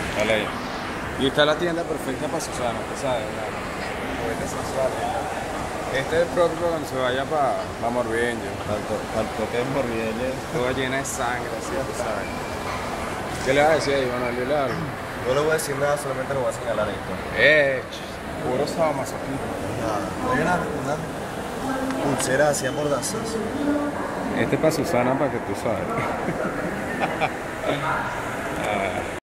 Dale ahí. Y está la tienda perfecta para Susana, usted sabe, juguetes sexuales. Este es el propio cuando se vaya para Morbillo. Al toque de morbillo. Toda llena de sangre, así, tú sabes. ¿Qué le vas a decir ahí, Manuel? Dile algo. No le voy a decir nada, solamente lo voy a señalar esto. Puro sadomasoquismo. Hay una pulsera así amordazas. Este es para Susana, para que tú sabes.